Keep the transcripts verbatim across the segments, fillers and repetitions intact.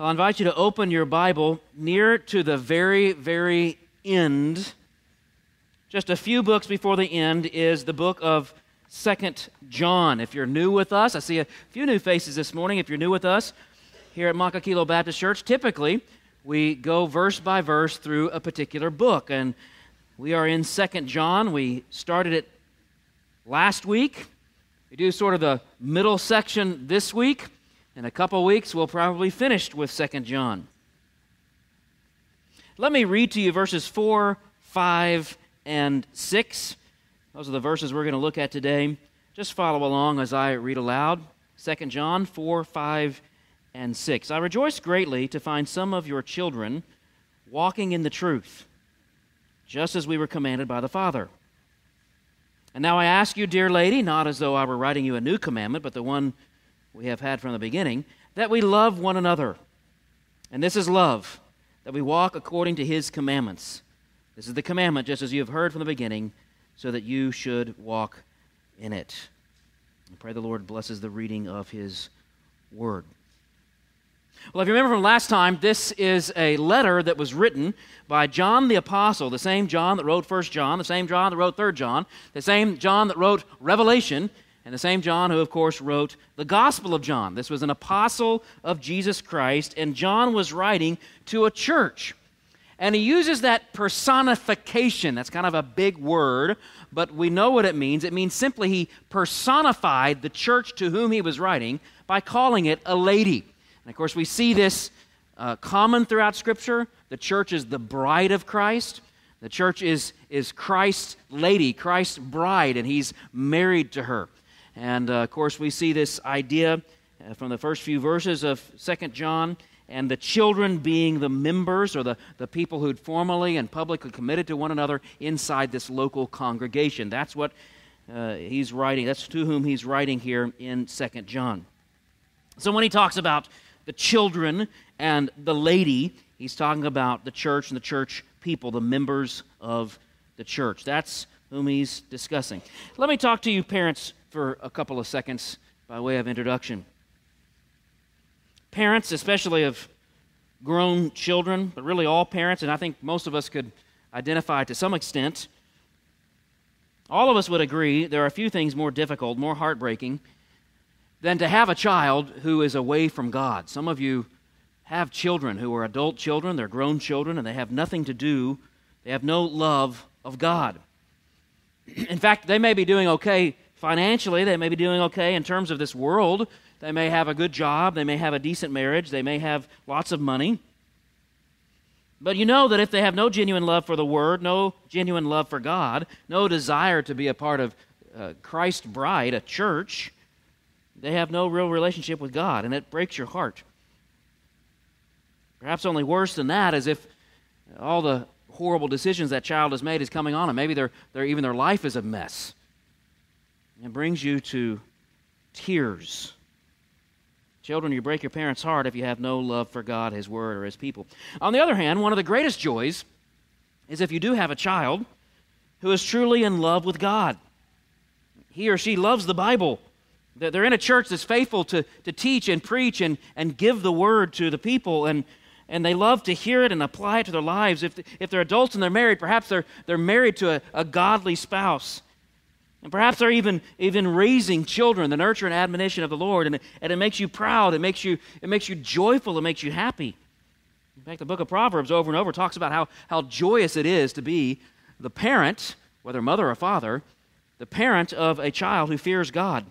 I'll invite you to open your Bible near to the very, very end. Just a few books before the end is the book of Second John. If you're new with us, I see a few new faces this morning. If you're new with us here at Makakilo Baptist Church, typically we go verse by verse through a particular book. And we are in Second John. We started it last week. We do sort of the middle section this week. In a couple weeks, we'll probably finish with Second John. Let me read to you verses four, five, and six. Those are the verses we're going to look at today. Just follow along as I read aloud. Second John four, five, and six. I rejoice greatly to find some of your children walking in the truth, just as we were commanded by the Father. And now I ask you, dear lady, not as though I were writing you a new commandment, but the one we have had from the beginning, that we love one another. And this is love, that we walk according to His commandments. This is the commandment, just as you have heard from the beginning, so that you should walk in it. I pray the Lord blesses the reading of His Word. Well, if you remember from last time, this is a letter that was written by John the Apostle, the same John that wrote First John, the same John that wrote Third John, the same John that wrote Revelation, and the same John who, of course, wrote the Gospel of John. This was an apostle of Jesus Christ, and John was writing to a church. And he uses that personification. That's kind of a big word, but we know what it means. It means simply he personified the church to whom he was writing by calling it a lady. And, of course, we see this uh, common throughout Scripture. The church is the bride of Christ. The church is, is Christ's lady, Christ's bride, and he's married to her. And, uh, of course, we see this idea uh, from the first few verses of Second John, and the children being the members or the, the people who'd formally and publicly committed to one another inside this local congregation. That's what uh, he's writing. That's to whom he's writing here in Second John. So when he talks about the children and the lady, he's talking about the church and the church people, the members of the church. That's whom he's discussing. Let me talk to you parents for a couple of seconds by way of introduction. Parents, especially of grown children, but really all parents, and I think most of us could identify to some extent, all of us would agree there are a few things more difficult, more heartbreaking, than to have a child who is away from God. Some of you have children who are adult children, they're grown children, and they have nothing to do, they have no love of God. In fact, they may be doing okay financially, they may be doing okay in terms of this world. They may have a good job, they may have a decent marriage, they may have lots of money. But you know that if they have no genuine love for the Word, no genuine love for God, no desire to be a part of uh, Christ's bride, a church, they have no real relationship with God, and it breaks your heart. Perhaps only worse than that is if all the horrible decisions that child has made is coming on, and maybe their, their, even their life is a mess. It brings you to tears. Children, you break your parents' heart if you have no love for God, His Word, or His people. On the other hand, one of the greatest joys is if you do have a child who is truly in love with God. He or she loves the Bible. They're in a church that's faithful to, to teach and preach and, and give the Word to the people, and, and they love to hear it and apply it to their lives. If, if they're adults and they're married, perhaps they're, they're married to a, a godly spouse. And perhaps they're even, even raising children, the nurture and admonition of the Lord, and it, and it makes you proud, it makes you, it makes you joyful, it makes you happy. In fact, the book of Proverbs over and over talks about how, how joyous it is to be the parent, whether mother or father, the parent of a child who fears God.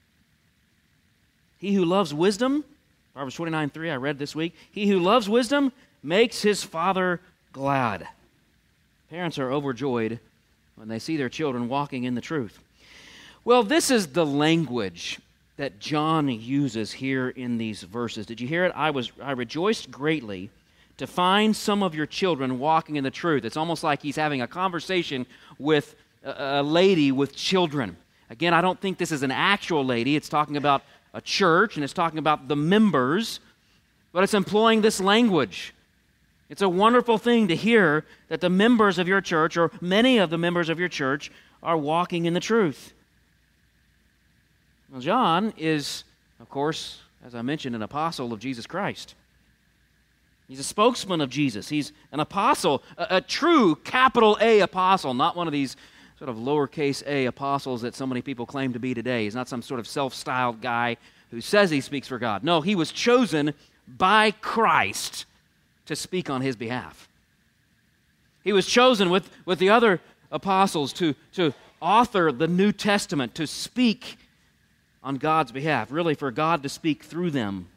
He who loves wisdom, Proverbs twenty-nine three I read this week, he who loves wisdom makes his father glad. Parents are overjoyed when they see their children walking in the truth. Well, this is the language that John uses here in these verses. Did you hear it? I was I rejoiced greatly to find some of your children walking in the truth. It's almost like he's having a conversation with a, a lady with children. Again, I don't think this is an actual lady. It's talking about a church, and it's talking about the members, but it's employing this language. It's a wonderful thing to hear that the members of your church, or many of the members of your church, are walking in the truth. Well, John is, of course, as I mentioned, an apostle of Jesus Christ. He's a spokesman of Jesus. He's an apostle, a, a true capital A apostle, not one of these sort of lowercase a apostles that so many people claim to be today. He's not some sort of self-styled guy who says he speaks for God. No, he was chosen by Christ to speak on his behalf. He was chosen with, with the other apostles to, to author the New Testament, to speak on God's behalf, really for God to speak through them.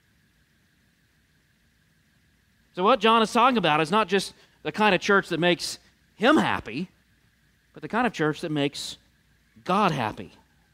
So what John is talking about is not just the kind of church that makes him happy, but the kind of church that makes God happy.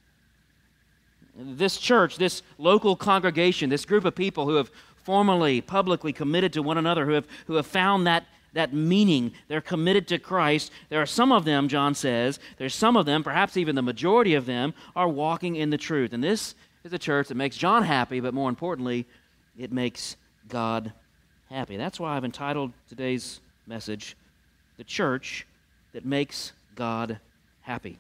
This church, this local congregation, this group of people who have formally, publicly committed to one another, who have, who have found that, that meaning, they're committed to Christ. There are some of them, John says, there's some of them, perhaps even the majority of them, are walking in the truth. And this is a church that makes John happy, but more importantly, it makes God happy. That's why I've entitled today's message, The Church That Makes God Happy.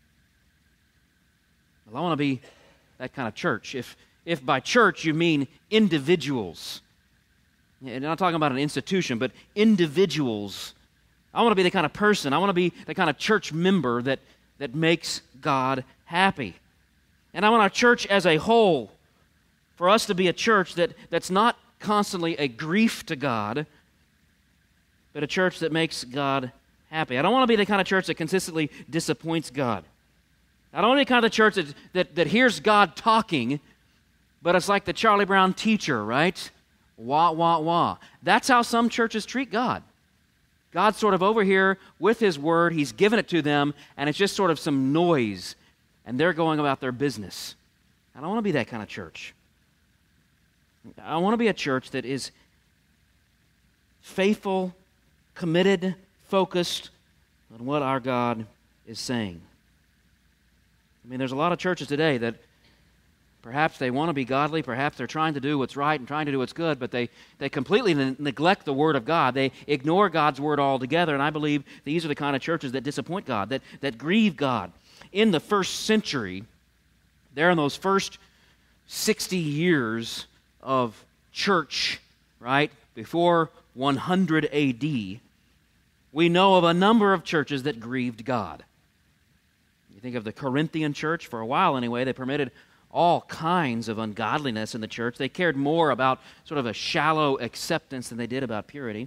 Well, I want to be that kind of church. If if by church you mean individuals, and I'm not talking about an institution, but individuals, I want to be the kind of person, I want to be the kind of church member that, that makes God happy. And I want our church as a whole, for us to be a church that, that's not constantly a grief to God, but a church that makes God happy. I don't want to be the kind of church that consistently disappoints God. I don't want to be the kind of church that, that, that hears God talking, but it's like the Charlie Brown teacher, right? Wah, wah, wah. That's how some churches treat God. God's sort of over here with His Word. He's given it to them, and it's just sort of some noise, and they're going about their business. I don't want to be that kind of church. I want to be a church that is faithful, committed, focused on what our God is saying. I mean, there's a lot of churches today that perhaps they want to be godly, perhaps they're trying to do what's right and trying to do what's good, but they, they completely ne- neglect the Word of God. They ignore God's Word altogether, and I believe these are the kind of churches that disappoint God, that, that grieve God. In the first century, there in those first sixty years of church, right, before one hundred A D, we know of a number of churches that grieved God. You think of the Corinthian church, for a while anyway, they permitted all kinds of ungodliness in the church. They cared more about sort of a shallow acceptance than they did about purity.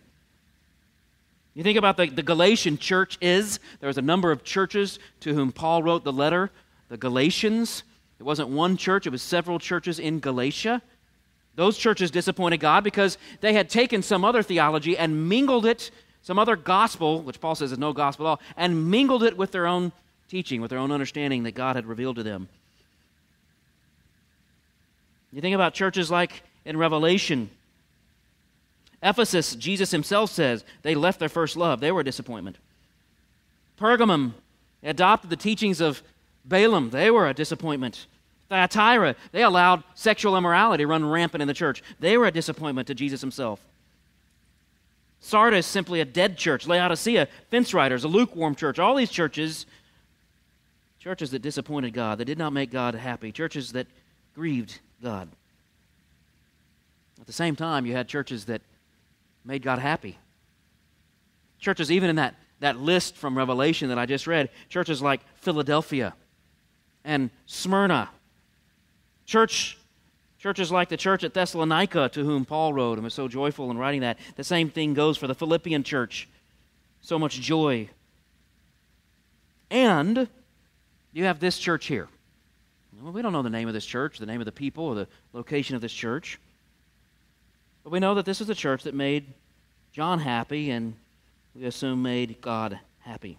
You think about the, the Galatian church is, there was a number of churches to whom Paul wrote the letter, the Galatians. It wasn't one church, it was several churches in Galatia. Those churches disappointed God because they had taken some other theology and mingled it, some other gospel, which Paul says is no gospel at all, and mingled it with their own teaching, with their own understanding that God had revealed to them. You think about churches like in Revelation. Ephesus, Jesus himself says, they left their first love. They were a disappointment. Pergamum adopted the teachings of Balaam. They were a disappointment. Thyatira, they allowed sexual immorality to run rampant in the church. They were a disappointment to Jesus himself. Sardis, simply a dead church. Laodicea, fence riders, a lukewarm church. All these churches, churches that disappointed God, that did not make God happy, churches that grieved God. At the same time, you had churches that made God happy. Churches, even in that, that list from Revelation that I just read, churches like Philadelphia and Smyrna. Church, churches like the church at Thessalonica, to whom Paul wrote and was so joyful in writing that. The same thing goes for the Philippian church. So much joy. And you have this church here. Well, we don't know the name of this church, the name of the people, or the location of this church. But we know that this is a church that made John happy, and we assume made God happy.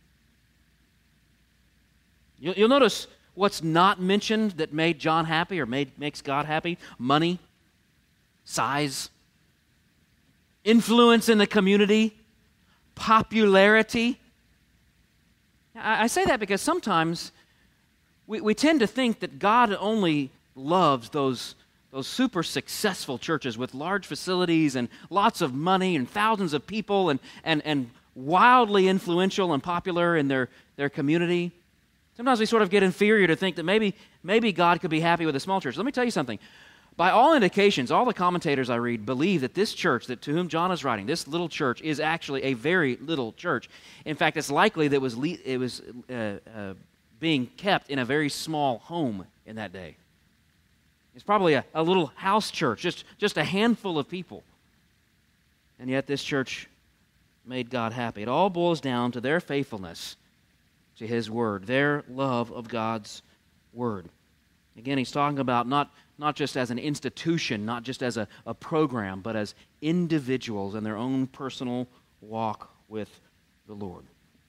You'll notice what's not mentioned that made John happy or made, makes God happy. Money, size, influence in the community, popularity. I, I say that because sometimes we, we tend to think that God only loves those, those super successful churches with large facilities and lots of money and thousands of people and, and, and wildly influential and popular in their, their community. Sometimes we sort of get inferior to think that maybe, maybe God could be happy with a small church. Let me tell you something. By all indications, all the commentators I read believe that this church that to whom John is writing, this little church, is actually a very little church. In fact, it's likely that it was, le- it was uh, uh, being kept in a very small home in that day. It's probably a, a little house church, just, just a handful of people. And yet this church made God happy. It all boils down to their faithfulness to His Word, their love of God's Word. Again, he's talking about not, not just as an institution, not just as a, a program, but as individuals in their own personal walk with the Lord.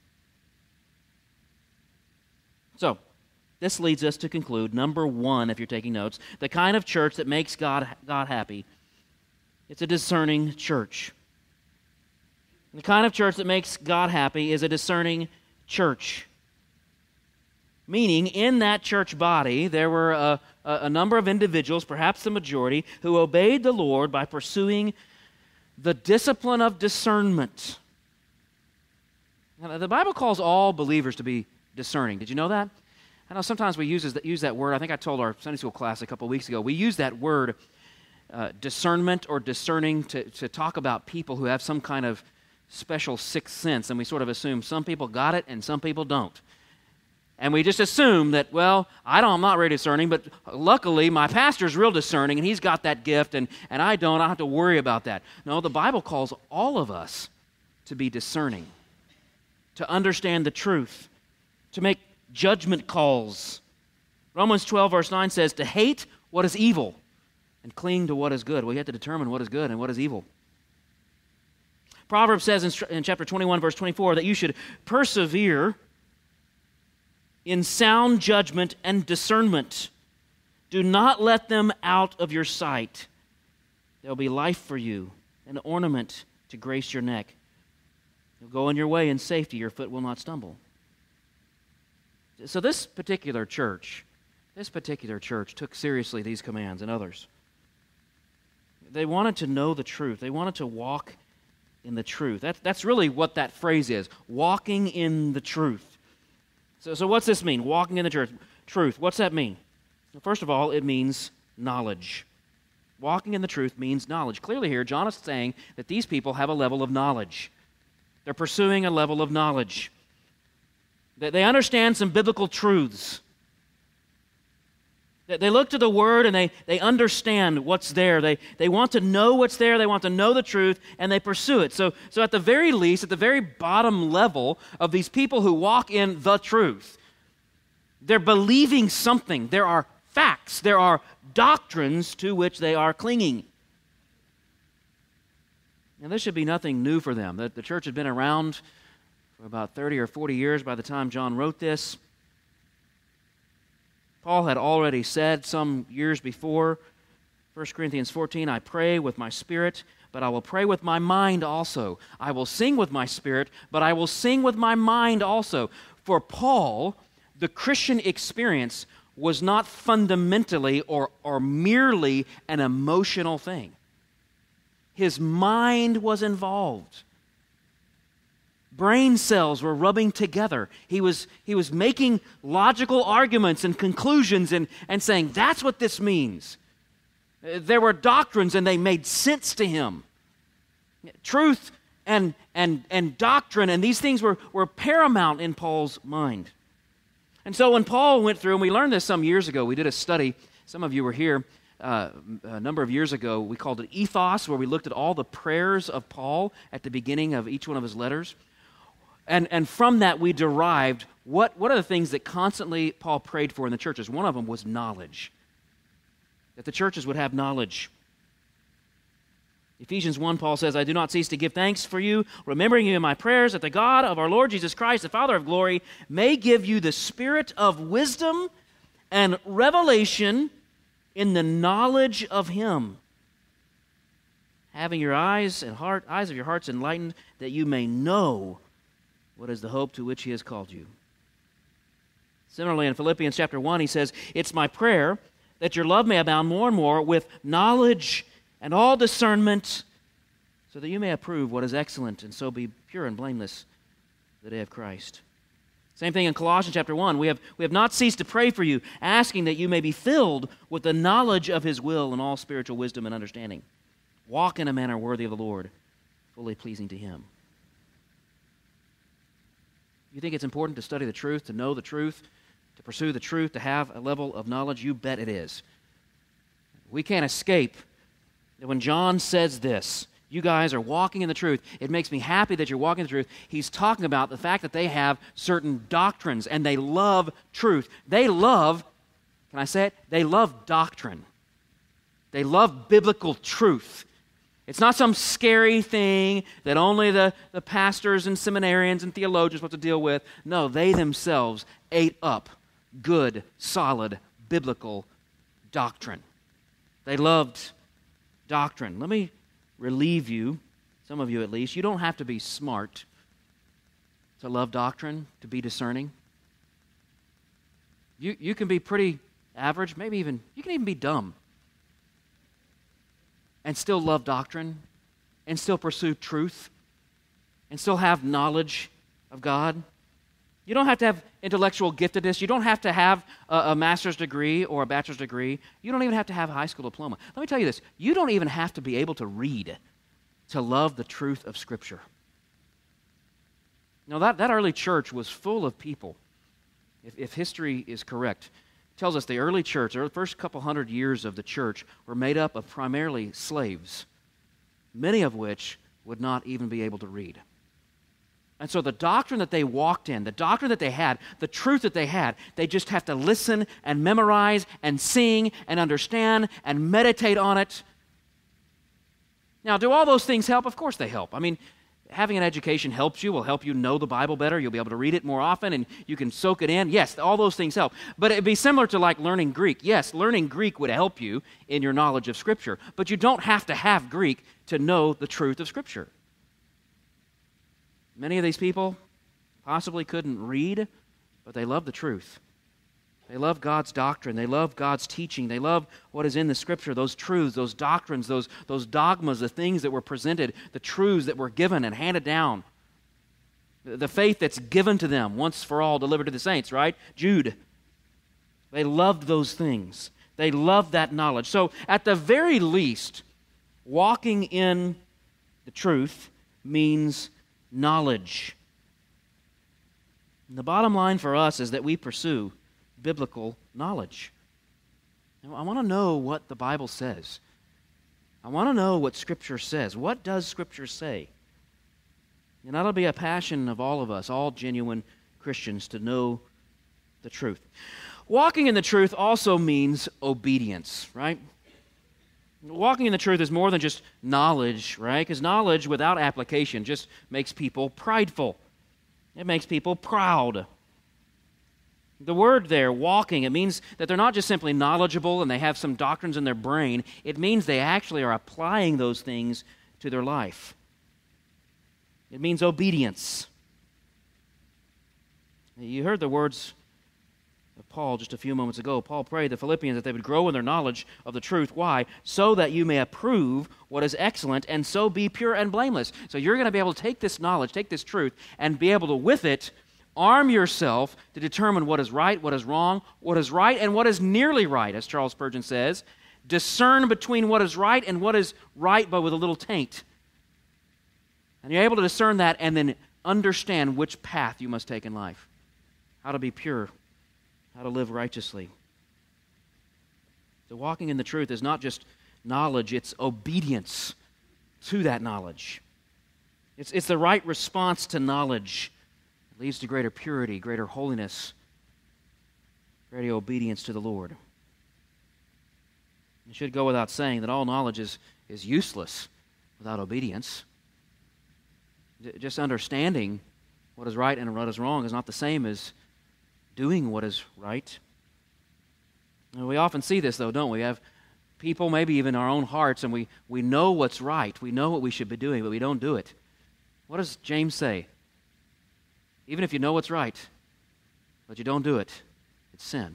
So, this leads us to conclude, number one, if you're taking notes, the kind of church that makes God, God happy. It's a discerning church. The kind of church that makes God happy is a discerning church. Meaning, in that church body, there were a, a, a number of individuals, perhaps the majority, who obeyed the Lord by pursuing the discipline of discernment. Now, the Bible calls all believers to be discerning. Did you know that? I know sometimes we use, use that word. I think I told our Sunday school class a couple of weeks ago. We use that word, uh, discernment or discerning, to, to talk about people who have some kind of special sixth sense, and we sort of assume some people got it and some people don't. And we just assume that, well, I don't, I'm not very discerning, but luckily my pastor's real discerning and he's got that gift and, and I don't. I don't have to worry about that. No, the Bible calls all of us to be discerning, to understand the truth, to make judgment calls. Romans twelve verse nine says to hate what is evil and cling to what is good. Well, you have to determine what is good and what is evil. Proverbs says in, in chapter twenty-one verse twenty-four that you should persevere in sound judgment and discernment. Do not let them out of your sight. There will be life for you, an ornament to grace your neck. You'll go on your way in safety, your foot will not stumble. So this particular church, this particular church took seriously these commands and others. They wanted to know the truth. They wanted to walk in the truth. That, that's really what that phrase is, walking in the truth. So, so what's this mean, walking in the church, truth? What's that mean? Well, first of all, it means knowledge. Walking in the truth means knowledge. Clearly here, John is saying that these people have a level of knowledge. They're pursuing a level of knowledge. They, they understand some biblical truths. They, they look to the Word and they, they understand what's there. They, they want to know what's there. They want to know the truth, and they pursue it. So, so at the very least, at the very bottom level of these people who walk in the truth, they're believing something. There are facts. There are doctrines to which they are clinging. Now, this should be nothing new for them. The, the church had been around for about thirty or forty years by the time John wrote this. Paul had already said some years before, First Corinthians fourteen, I pray with my spirit, but I will pray with my mind also. I will sing with my spirit, but I will sing with my mind also. For Paul, the Christian experience was not fundamentally or, or merely an emotional thing. His mind was involved. Brain cells were rubbing together. He was, he was making logical arguments and conclusions and, and saying, that's what this means. There were doctrines and they made sense to him. Truth and, and, and doctrine and these things were, were paramount in Paul's mind. And so when Paul went through, and we learned this some years ago, we did a study, some of you were here uh, a number of years ago, we called it Ethos, where we looked at all the prayers of Paul at the beginning of each one of his letters. And, and from that, we derived what, what are the things that constantly Paul prayed for in the churches. One of them was knowledge, that the churches would have knowledge. Ephesians one, Paul says, I do not cease to give thanks for you, remembering you in my prayers, that the God of our Lord Jesus Christ, the Father of glory, may give you the spirit of wisdom and revelation in the knowledge of Him, having your eyes and heart, eyes of your hearts enlightened, that you may know what is the hope to which He has called you. Similarly, in Philippians chapter one, he says, it's my prayer that your love may abound more and more with knowledge and all discernment, so that you may approve what is excellent and so be pure and blameless the day of Christ. Same thing in Colossians chapter one. We have, we have not ceased to pray for you, asking that you may be filled with the knowledge of his will and all spiritual wisdom and understanding. Walk in a manner worthy of the Lord, fully pleasing to him. You think it's important to study the truth, to know the truth, to pursue the truth, to have a level of knowledge? You bet it is. We can't escape that when John says this, you guys are walking in the truth. It makes me happy that you're walking in the truth. He's talking about the fact that they have certain doctrines and they love truth. They love, can I say it? They love doctrine. They love biblical truth. It's not some scary thing that only the, the pastors and seminarians and theologians are supposed to deal with. No, they themselves ate up good, solid, biblical doctrine. They loved doctrine. Let me relieve you, some of you at least. You don't have to be smart to love doctrine, to be discerning. You, you can be pretty average, maybe even, you can even be dumb and still love doctrine and still pursue truth and still have knowledge of God. You don't have to have intellectual giftedness. You don't have to have a, a master's degree or a bachelor's degree. You don't even have to have a high school diploma. Let me tell you this. You don't even have to be able to read to love the truth of Scripture. Now, that, that early church was full of people, if, if history is correct. It tells us the early church, the first couple hundred years of the church, were made up of primarily slaves, many of which would not even be able to read. And so the doctrine that they walked in, the doctrine that they had, the truth that they had, they just have to listen and memorize and sing and understand and meditate on it. Now, do all those things help? Of course they help. I mean, having an education helps you, will help you know the Bible better. You'll be able to read it more often and you can soak it in. Yes, all those things help. But it'd be similar to like learning Greek. Yes, learning Greek would help you in your knowledge of Scripture. But you don't have to have Greek to know the truth of Scripture. Many of these people possibly couldn't read, but they love the truth. They love God's doctrine. They love God's teaching. They love what is in the Scripture, those truths, those doctrines, those, those dogmas, the things that were presented, the truths that were given and handed down. The faith that's given to them, once for all delivered to the saints, right? Jude. They loved those things. They loved that knowledge. So at the very least, walking in the truth means knowledge. And the bottom line for us is that we pursue biblical knowledge. Now, I want to know what the Bible says. I want to know what Scripture says. What does Scripture say? And that'll be a passion of all of us, all genuine Christians, to know the truth. Walking in the truth also means obedience, right? Walking in the truth is more than just knowledge, right? Because knowledge without application just makes people prideful. It makes people proud. The word there, walking, it means that they're not just simply knowledgeable and they have some doctrines in their brain. It means they actually are applying those things to their life. It means obedience. You heard the words of Paul just a few moments ago. Paul prayed the Philippians that they would grow in their knowledge of the truth. Why? So that you may approve what is excellent and so be pure and blameless. So you're going to be able to take this knowledge, take this truth, and be able to, with it, arm yourself to determine what is right, what is wrong, what is right, and what is nearly right, as Charles Spurgeon says. Discern between what is right and what is right, but with a little taint. And you're able to discern that and then understand which path you must take in life. How to be pure, how to live righteously. So walking in the truth is not just knowledge, it's obedience to that knowledge. It's, it's the right response to knowledge. It leads to greater purity, greater holiness, greater obedience to the Lord. It should go without saying that all knowledge is, is useless without obedience. Just understanding what is right and what is wrong is not the same as doing what is right. And we often see this, though, don't we? We have people, maybe even our own hearts, and we, we know what's right. We know what we should be doing, but we don't do it. What does James say? Even if you know what's right, but you don't do it, it's sin.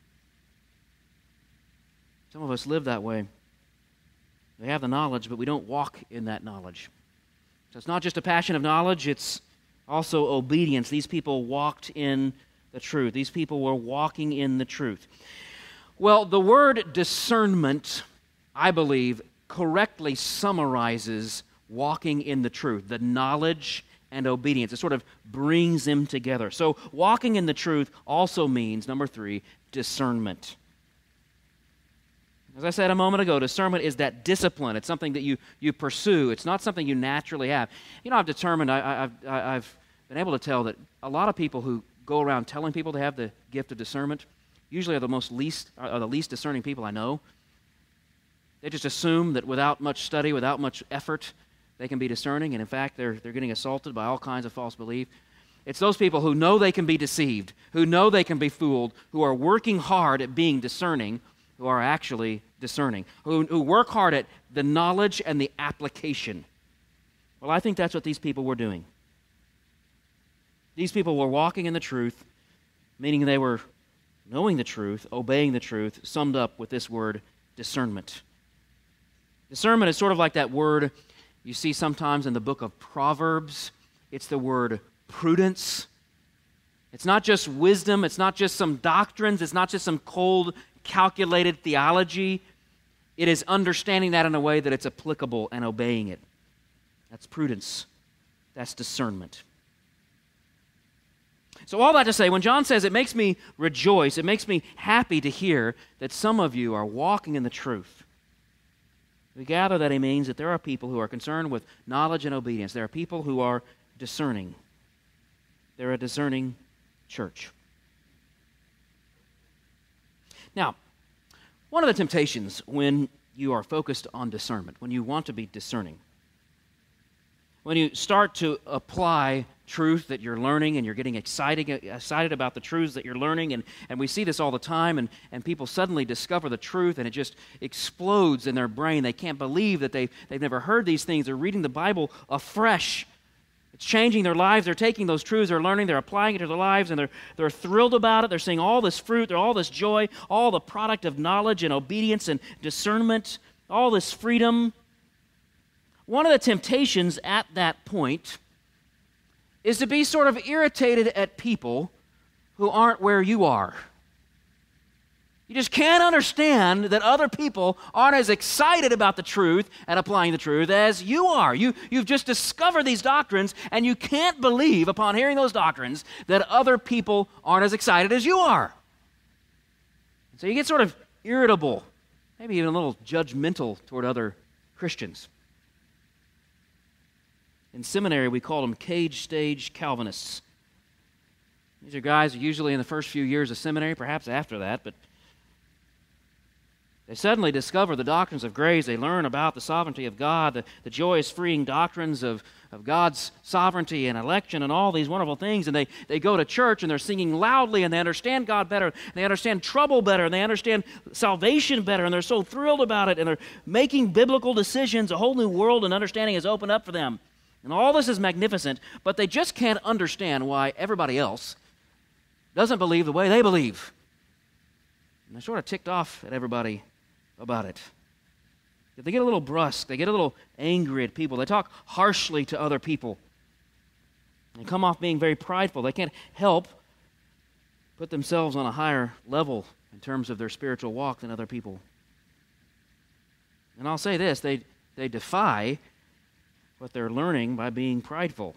Some of us live that way. We have the knowledge, but we don't walk in that knowledge. So it's not just a passion of knowledge, it's Also, obedience. These people walked in the truth. These people were walking in the truth. Well, the word discernment, I believe, correctly summarizes walking in the truth, the knowledge and obedience. It sort of brings them together. So walking in the truth also means, number three, discernment. As I said a moment ago, discernment is that discipline. It's something that you, you pursue. It's not something you naturally have. You know, I've determined, I, I've, I've been able to tell that a lot of people who go around telling people they have the gift of discernment usually are the most least, are the least discerning people I know. They just assume that without much study, without much effort, they can be discerning, and in fact, they're, they're getting assaulted by all kinds of false belief. It's those people who know they can be deceived, who know they can be fooled, who are working hard at being discerning, who are actually discerning, who, who work hard at the knowledge and the application. Well, I think that's what these people were doing. These people were walking in the truth, meaning they were knowing the truth, obeying the truth, summed up with this word, discernment. Discernment is sort of like that word you see sometimes in the book of Proverbs. It's the word prudence. It's not just wisdom. It's not just some doctrines. It's not just some cold, calculated theology. It is understanding that in a way that it's applicable and obeying it. That's prudence. That's discernment. So all that to say, when John says it makes me rejoice, it makes me happy to hear that some of you are walking in the truth, we gather that he means that there are people who are concerned with knowledge and obedience. There are people who are discerning. They're a discerning church. Now, one of the temptations when you are focused on discernment, when you want to be discerning, when you start to apply truth that you're learning and you're getting excited, excited about the truths that you're learning, and, and we see this all the time, and, and people suddenly discover the truth and it just explodes in their brain. They can't believe that they've, they've never heard these things. They're reading the Bible afresh. It's changing their lives. They're taking those truths they're learning, they're applying it to their lives, and they're, they're thrilled about it. They're seeing all this fruit, all this joy, all the product of knowledge and obedience and discernment, all this freedom. One of the temptations at that point is to be sort of irritated at people who aren't where you are. You just can't understand that other people aren't as excited about the truth and applying the truth as you are. You, you've just discovered these doctrines, and you can't believe, upon hearing those doctrines, that other people aren't as excited as you are. So you get sort of irritable, maybe even a little judgmental toward other Christians. In seminary, we called them cage-stage Calvinists. These are guys usually in the first few years of seminary, perhaps after that, but they suddenly discover the doctrines of grace. They learn about the sovereignty of God, the, the joyous, freeing doctrines of, of God's sovereignty and election and all these wonderful things, and they, they go to church and they're singing loudly, and they understand God better, and they understand trouble better, and they understand salvation better, and they're so thrilled about it, and they're making biblical decisions. A whole new world and understanding is opened up for them. And all this is magnificent, but they just can't understand why everybody else doesn't believe the way they believe. And they're sort of ticked off at everybody about it. They get a little brusque. They get a little angry at people. They talk harshly to other people. They come off being very prideful. They can't help put themselves on a higher level in terms of their spiritual walk than other people. And I'll say this, they, they defy what they're learning by being prideful.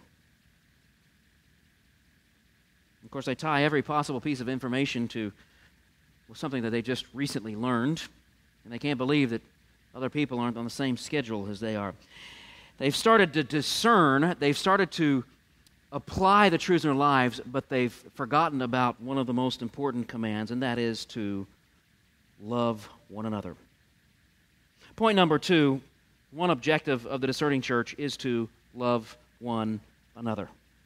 Of course, they tie every possible piece of information to well, something that they just recently learned, and they can't believe that other people aren't on the same schedule as they are. They've started to discern, they've started to apply the truths in their lives, but they've forgotten about one of the most important commands, and that is to love one another. Point number two, one objective of the discerning church is to love one another.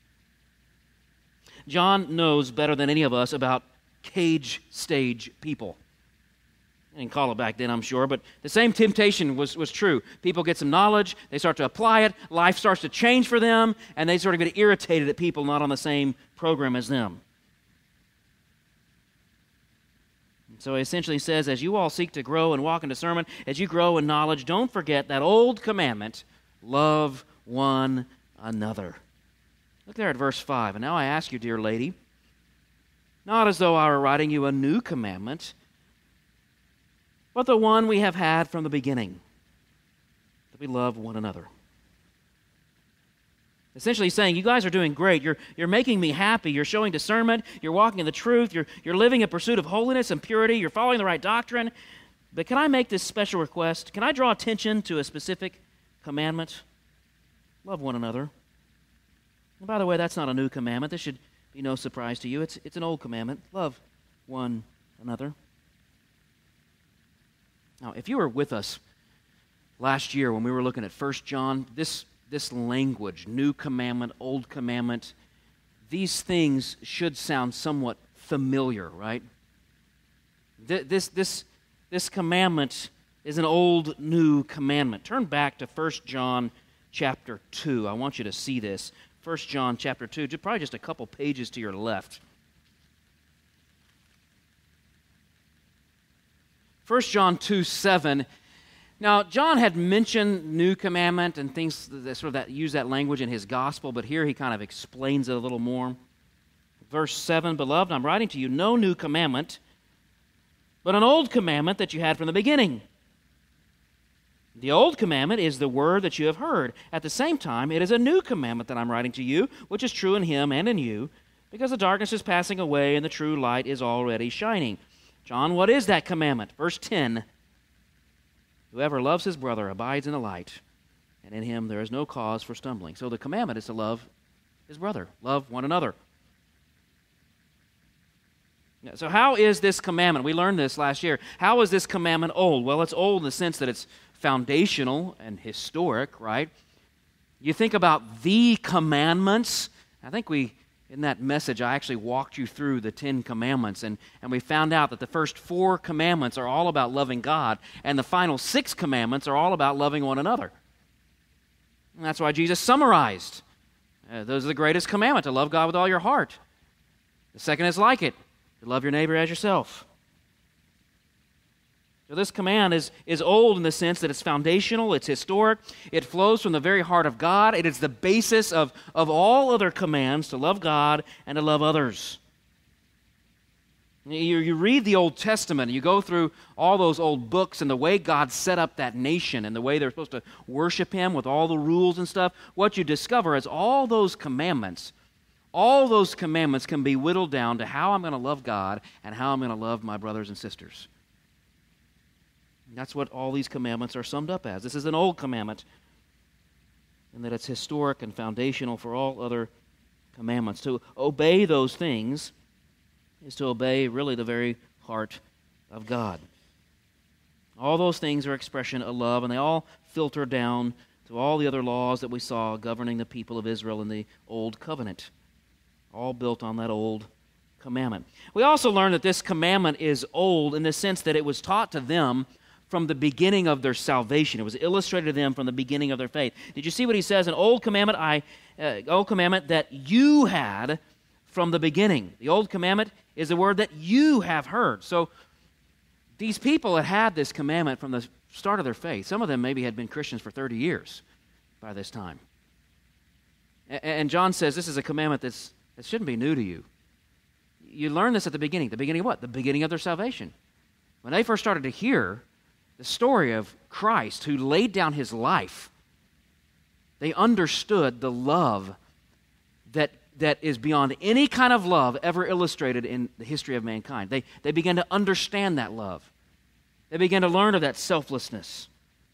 John knows better than any of us about cage stage people. I didn't call it back then, I'm sure, but the same temptation was, was true. People get some knowledge, they start to apply it, life starts to change for them, and they sort of get irritated at people not on the same program as them. So he essentially says, as you all seek to grow and walk in discernment, as you grow in knowledge, don't forget that old commandment, love one another. Look there at verse five. And now I ask you, dear lady, not as though I were writing you a new commandment, but the one we have had from the beginning, that we love one another. Essentially saying, you guys are doing great. You're, you're making me happy. You're showing discernment. You're walking in the truth. You're, you're living in pursuit of holiness and purity. You're following the right doctrine. But can I make this special request? Can I draw attention to a specific commandment? Love one another. And by the way, that's not a new commandment. This should be no surprise to you. It's, it's an old commandment. Love one another. Now, if you were with us last year when we were looking at First John, this, this language, new commandment, old commandment, these things should sound somewhat familiar, right? This, this, this commandment is an old, new commandment. Turn back to First John chapter two. I want you to see this. First John chapter two, probably just a couple pages to your left. First John two seven. Now, John had mentioned new commandment and things that sort of that use that language in his gospel, but here he kind of explains it a little more. Verse seven, Beloved, I'm writing to you no new commandment, but an old commandment that you had from the beginning. The old commandment is the word that you have heard. At the same time, it is a new commandment that I'm writing to you, which is true in him and in you, because the darkness is passing away and the true light is already shining. John, what is that commandment? Verse ten, Whoever loves his brother abides in the light, and in him there is no cause for stumbling. So the commandment is to love his brother, love one another. So how is this commandment? We learned this last year. How is this commandment old? Well, it's old in the sense that it's foundational and historic, right? You think about the commandments. I think we, in that message, I actually walked you through the Ten Commandments, and, and we found out that the first four commandments are all about loving God, and the final six commandments are all about loving one another. And that's why Jesus summarized. Uh, those are the greatest commandment, to love God with all your heart. The second is like it, to love your neighbor as yourself. So this command is, is old in the sense that it's foundational, it's historic, it flows from the very heart of God. It is the basis of, of all other commands to love God and to love others. You, you read the Old Testament, you go through all those old books and the way God set up that nation and the way they're supposed to worship Him with all the rules and stuff, what you discover is all those commandments, all those commandments can be whittled down to how I'm going to love God and how I'm going to love my brothers and sisters. That's what all these commandments are summed up as. This is an old commandment, and that it's historic and foundational for all other commandments. To obey those things is to obey really the very heart of God. All those things are expression of love, and they all filter down to all the other laws that we saw governing the people of Israel in the Old Covenant, all built on that old commandment. We also learn that this commandment is old in the sense that it was taught to them from the beginning of their salvation. It was illustrated to them from the beginning of their faith. Did you see what he says? An old commandment, I, uh, old commandment that you had from the beginning. The old commandment is a word that you have heard. So these people had had this commandment from the start of their faith. Some of them maybe had been Christians for thirty years by this time. And John says this is a commandment that's, that shouldn't be new to you. You learn this at the beginning. The beginning of what? The beginning of their salvation. When they first started to hear the story of Christ who laid down His life, they understood the love that, that is beyond any kind of love ever illustrated in the history of mankind. They, they began to understand that love. They began to learn of that selflessness.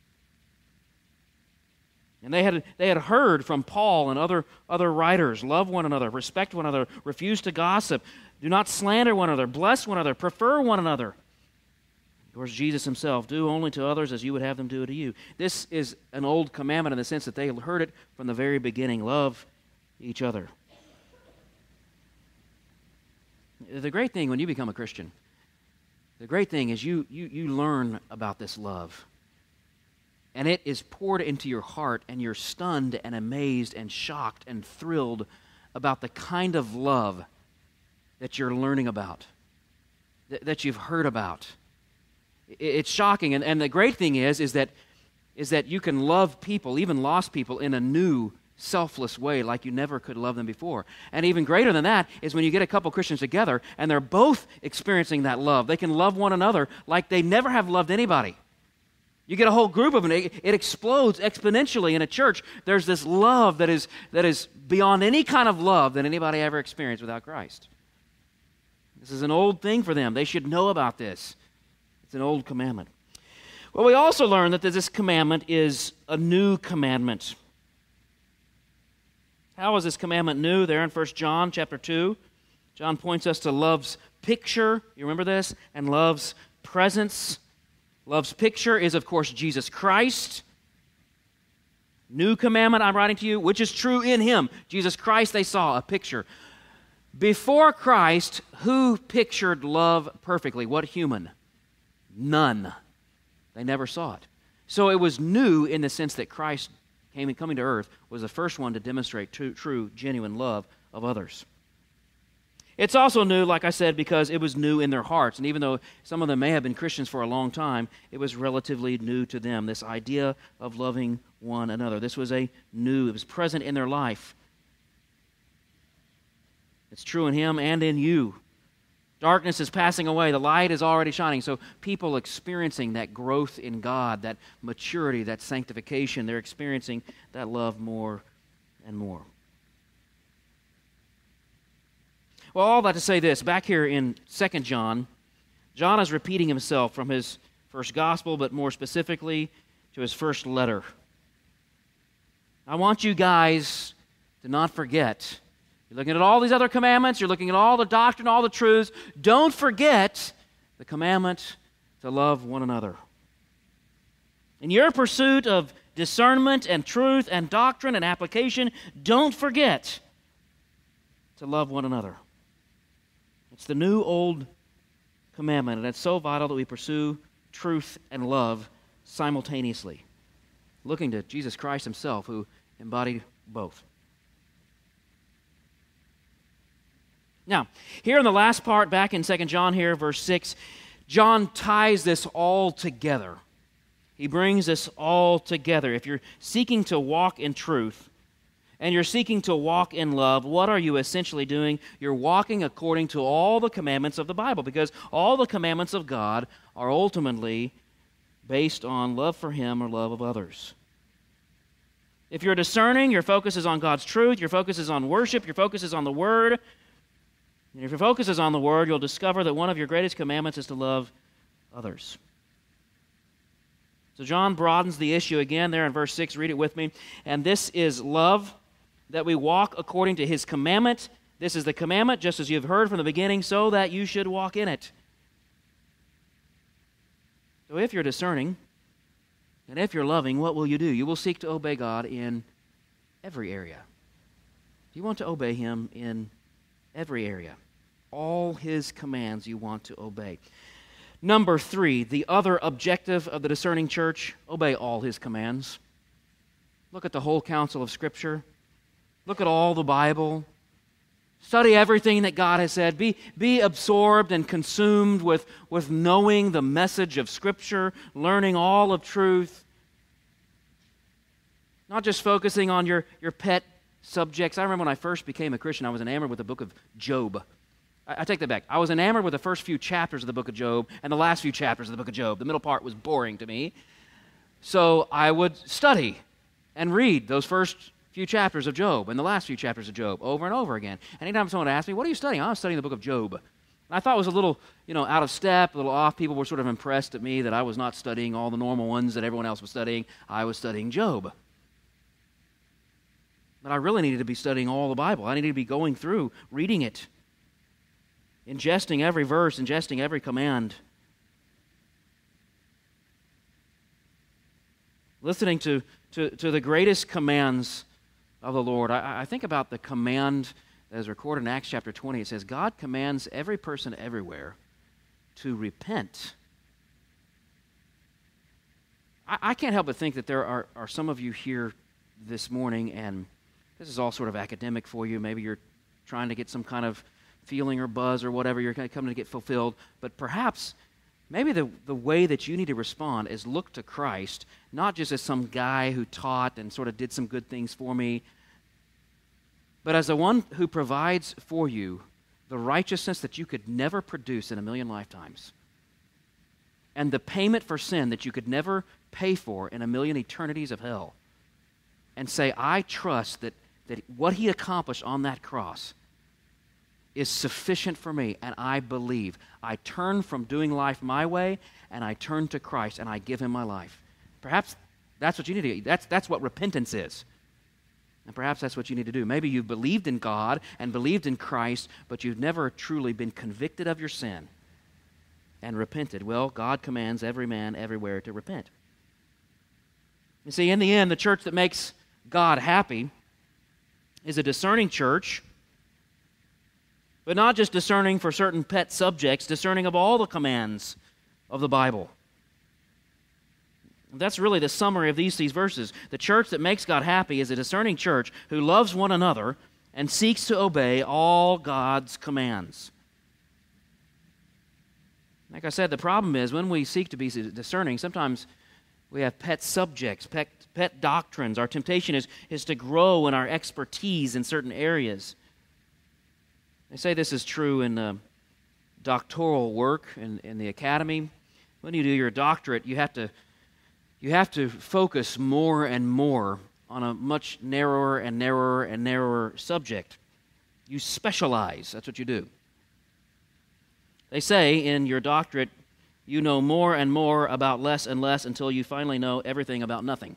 And they had, they had heard from Paul and other, other writers, love one another, respect one another, refuse to gossip, do not slander one another, bless one another, prefer one another. Of course, Jesus Himself, do only to others as you would have them do to you. This is an old commandment in the sense that they heard it from the very beginning. Love each other. The great thing when you become a Christian, the great thing is you, you, you learn about this love. And it is poured into your heart, and you're stunned and amazed and shocked and thrilled about the kind of love that you're learning about, th- that you've heard about. It's shocking, and, and the great thing is, is that, is that you can love people, even lost people, in a new selfless way like you never could love them before. And even greater than that is when you get a couple Christians together and they're both experiencing that love. They can love one another like they never have loved anybody. You get a whole group of them, it, it explodes exponentially in a church. There's this love that is, that is beyond any kind of love that anybody ever experienced without Christ. This is an old thing for them. They should know about this. It's an old commandment. Well, we also learn that this commandment is a new commandment. How is this commandment new? There in First John chapter two, John points us to love's picture. You remember this? And love's presence. Love's picture is, of course, Jesus Christ. New commandment I'm writing to you, which is true in him. Jesus Christ, they saw a picture. Before Christ, who pictured love perfectly? What human? None. They never saw it. So it was new in the sense that Christ came coming to earth was the first one to demonstrate true, true, genuine love of others. It's also new, like I said, because it was new in their hearts. And even though some of them may have been Christians for a long time, it was relatively new to them, this idea of loving one another. This was a new, it was present in their life. It's true in him and in you. Darkness is passing away. The light is already shining. So people experiencing that growth in God, that maturity, that sanctification, they're experiencing that love more and more. Well, all that to say this, back here in Second John, John is repeating himself from his first gospel, but more specifically to his first letter. I want you guys to not forget. You're looking at all these other commandments, you're looking at all the doctrine, all the truths. Don't forget the commandment to love one another. In your pursuit of discernment and truth and doctrine and application, don't forget to love one another. It's the new old commandment, and it's so vital that we pursue truth and love simultaneously, looking to Jesus Christ himself, who embodied both. Now, here in the last part, back in Second John here, verse six, John ties this all together. He brings this all together. If you're seeking to walk in truth, and you're seeking to walk in love, what are you essentially doing? You're walking according to all the commandments of the Bible, because all the commandments of God are ultimately based on love for him or love of others. If you're discerning, your focus is on God's truth, your focus is on worship, your focus is on the Word. And if your focus is on the Word, you'll discover that one of your greatest commandments is to love others. So John broadens the issue again there in verse six. Read it with me. And this is love, that we walk according to his commandment. This is the commandment, just as you have heard from the beginning, so that you should walk in it. So if you're discerning, and if you're loving, what will you do? You will seek to obey God in every area. You want to obey him in every area. All his commands you want to obey. Number three, the other objective of the discerning church, obey all his commands. Look at the whole counsel of Scripture. Look at all the Bible. Study everything that God has said. Be, be absorbed and consumed with, with knowing the message of Scripture, learning all of truth. Not just focusing on your, your pet subjects. I remember when I first became a Christian, I was enamored with the book of Job. I, I take that back. I was enamored with the first few chapters of the book of Job and the last few chapters of the book of Job. The middle part was boring to me. So I would study and read those first few chapters of Job and the last few chapters of Job over and over again. Anytime someone asked me, what are you studying? I was studying the book of Job. And I thought it was a little, you know, out of step, a little off. People were sort of impressed at me that I was not studying all the normal ones that everyone else was studying. I was studying Job. But I really needed to be studying all the Bible. I needed to be going through, reading it, ingesting every verse, ingesting every command, listening to, to, to the greatest commands of the Lord. I, I think about the command that is recorded in Acts chapter twenty. It says, God commands every person everywhere to repent. I, I can't help but think that there are, are some of you here this morning, and this is all sort of academic for you. Maybe you're trying to get some kind of feeling or buzz or whatever. You're kind of coming to get fulfilled. But perhaps, maybe the, the way that you need to respond is look to Christ, not just as some guy who taught and sort of did some good things for me, but as the one who provides for you the righteousness that you could never produce in a million lifetimes, and the payment for sin that you could never pay for in a million eternities of hell, and say, I trust that, that what he accomplished on that cross is sufficient for me, and I believe. I turn from doing life my way, and I turn to Christ, and I give him my life. Perhaps that's what you need to do. That's, that's what repentance is. And perhaps that's what you need to do. Maybe you've believed in God and believed in Christ, but you've never truly been convicted of your sin and repented. Well, God commands every man everywhere to repent. You see, in the end, the church that makes God happy is a discerning church, but not just discerning for certain pet subjects, discerning of all the commands of the Bible. That's really the summary of these, these verses. The church that makes God happy is a discerning church who loves one another and seeks to obey all God's commands. Like I said, the problem is when we seek to be discerning, sometimes we have pet subjects, pet, pet doctrines. Our temptation is, is to grow in our expertise in certain areas. They say this is true in uh, doctoral work in, in the academy. When you do your doctorate, you have to you have to focus more and more on a much narrower and narrower and narrower subject. You specialize. That's what you do. They say in your doctorate, you know more and more about less and less until you finally know everything about nothing.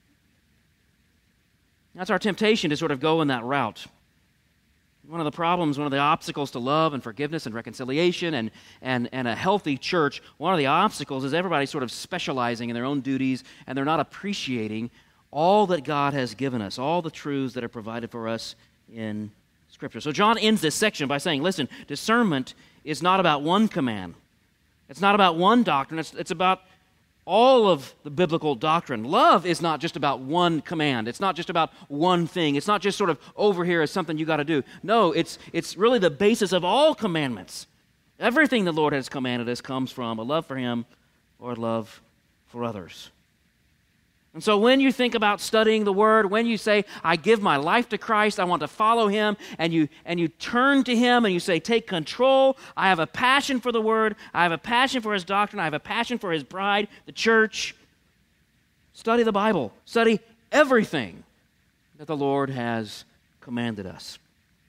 That's our temptation to sort of go in that route. One of the problems, one of the obstacles to love and forgiveness and reconciliation and, and, and a healthy church, one of the obstacles is everybody sort of specializing in their own duties, and they're not appreciating all that God has given us, all the truths that are provided for us in Scripture. So John ends this section by saying, listen, discernment is not about one command. It's not about one doctrine. It's, it's about all of the biblical doctrine. Love is not just about one command. It's not just about one thing. It's not just sort of over here as something you got to do. No, it's it's really the basis of all commandments. Everything the Lord has commanded us comes from a love for Him or a love for others. And so when you think about studying the Word, when you say, I give my life to Christ, I want to follow Him, and you and you turn to Him and you say, take control, I have a passion for the Word, I have a passion for His doctrine, I have a passion for His bride, the church. Study the Bible. Study everything that the Lord has commanded us.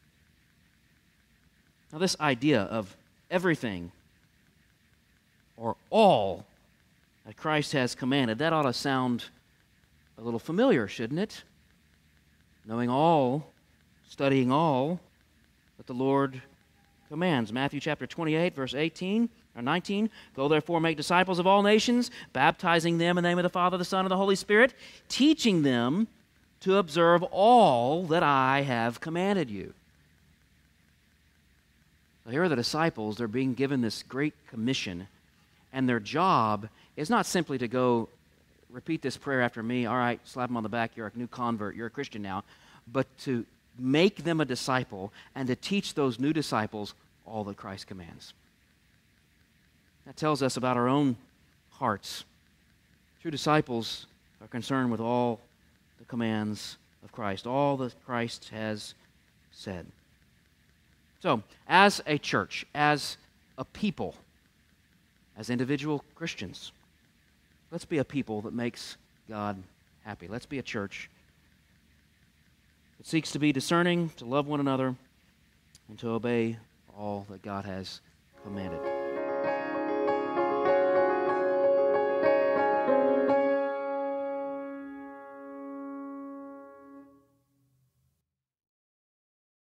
Now this idea of everything or all that Christ has commanded, that ought to sound a little familiar, shouldn't it? Knowing all, studying all that the Lord commands. Matthew chapter twenty-eight, verse eighteen or nineteen, go therefore make disciples of all nations, baptizing them in the name of the Father, the Son, and the Holy Spirit, teaching them to observe all that I have commanded you. So here are the disciples. They're being given this great commission, and their job is not simply to go repeat this prayer after me, all right, slap them on the back, you're a new convert, you're a Christian now, but to make them a disciple and to teach those new disciples all that Christ commands. That tells us about our own hearts. True disciples are concerned with all the commands of Christ, all that Christ has said. So, as a church, as a people, as individual Christians, let's be a people that makes God happy. Let's be a church that seeks to be discerning, to love one another, and to obey all that God has commanded.